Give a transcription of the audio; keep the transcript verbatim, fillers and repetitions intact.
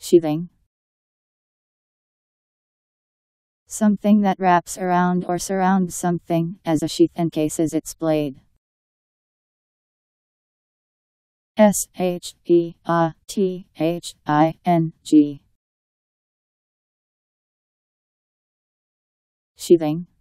Sheathing. Something that wraps around or surrounds something, as a sheath encases its blade. S H E A T H I N G. Sheathing.